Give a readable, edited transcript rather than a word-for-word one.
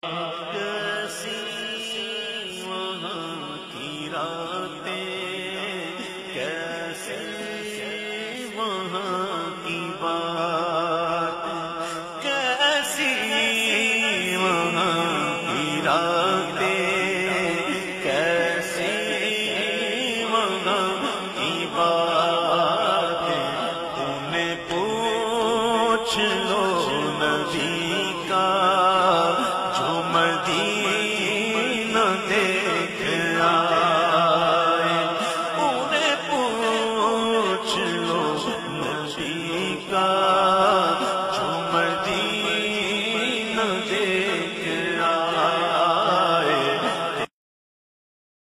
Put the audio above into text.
कैसी वहाँ की रातें, कैसी वहाँ की बात, कैसी वहाँ की रातें, कैसी वहाँ की बात, उन्हें पूछ लो नबी